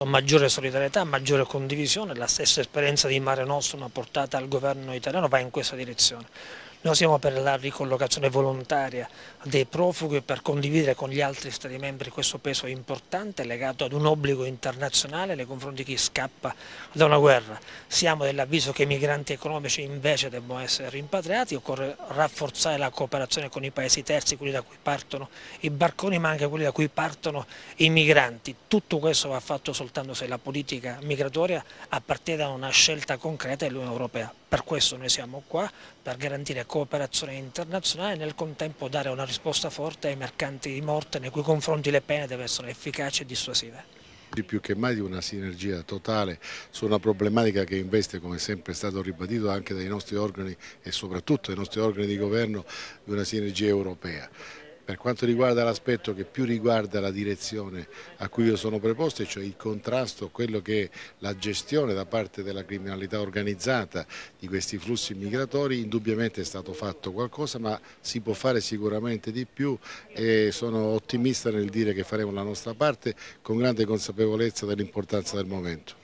Maggiore solidarietà, maggiore condivisione, la stessa esperienza di Mare Nostrum portata al governo italiano va in questa direzione. Noi siamo per la ricollocazione volontaria dei profughi per condividere con gli altri Stati membri questo peso importante legato ad un obbligo internazionale nei confronti di chi scappa da una guerra. Siamo dell'avviso che i migranti economici invece debbano essere rimpatriati, occorre rafforzare la cooperazione con i paesi terzi, quelli da cui partono i barconi ma anche quelli da cui partono i migranti. Tutto questo va fatto soltanto se la politica migratoria appartiene da una scelta concreta dell'Unione Europea. Per questo noi siamo qua, per garantire cooperazione internazionale e nel contempo dare una risposta forte ai mercanti di morte nei cui confronti le pene devono essere efficaci e dissuasive. Più che mai di una sinergia totale su una problematica che investe, come sempre è stato ribadito anche dai nostri organi e soprattutto dai nostri organi di governo, di una sinergia europea. Per quanto riguarda l'aspetto che più riguarda la direzione a cui io sono preposto, cioè il contrasto, quello che è la gestione da parte della criminalità organizzata di questi flussi migratori, indubbiamente è stato fatto qualcosa, ma si può fare sicuramente di più e sono ottimista nel dire che faremo la nostra parte con grande consapevolezza dell'importanza del momento.